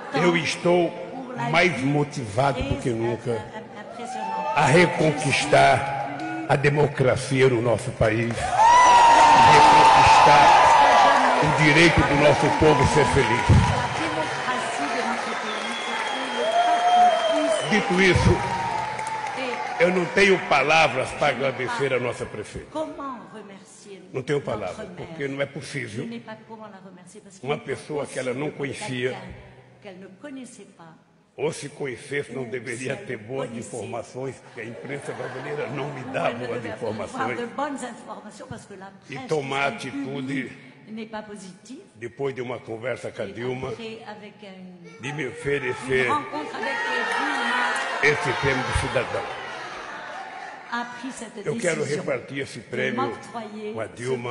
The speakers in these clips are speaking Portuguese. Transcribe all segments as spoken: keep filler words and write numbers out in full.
Eu estou mais motivado do que nunca a reconquistar a democracia no nosso país, reconquistar o direito do nosso povo ser feliz. Dito isso, eu não tenho palavras para agradecer a nossa prefeita. Não tenho palavras, porque não é possível uma pessoa que ela não conhecia, ou se conhecesse, não deveria ter boas informações, porque a imprensa brasileira não me dá boas informações, e tomar atitude, depois de uma conversa com a Dilma, de me oferecer esse prêmio de cidadão. Eu quero repartir esse prêmio com a Dilma,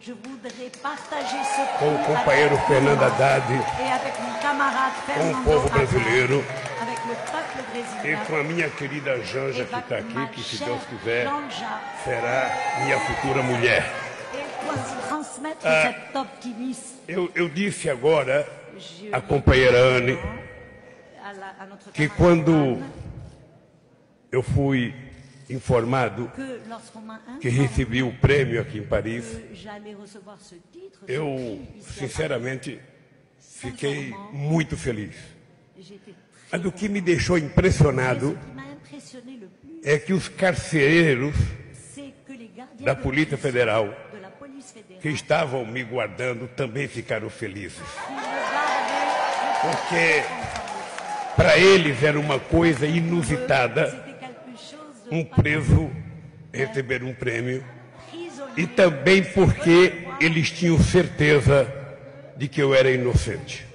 com o companheiro Fernando Haddad, com o povo brasileiro e com a minha querida Janja, que está aqui, que, se Deus quiser, será minha futura mulher. Ah, eu, eu disse agora à companheira Anne que quando eu fui informado que recebi o prêmio aqui em Paris, eu, sinceramente, fiquei muito feliz. Mas o que me deixou impressionado é que os carcereiros da Polícia Federal que estavam me guardando também ficaram felizes. Porque para eles era uma coisa inusitada um preso receber um prêmio, e também porque eles tinham certeza de que eu era inocente.